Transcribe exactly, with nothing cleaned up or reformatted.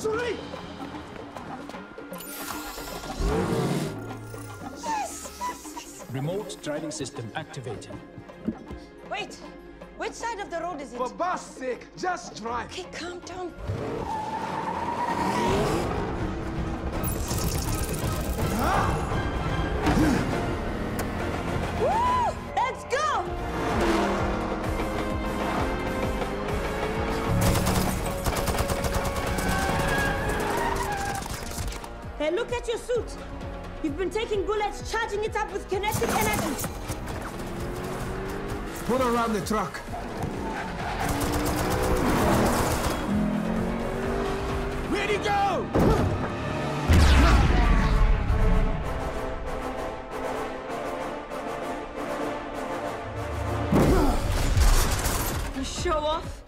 Sorry! Yes, yes, yes. Remote driving system activated. Wait, which side of the road is it? For God's sake, just drive. Okay, calm down. Woo! Let's go! Hey, look at your suit. You've been taking bullets, charging it up with kinetic energy. Put around the truck. Where'd he go? You show off.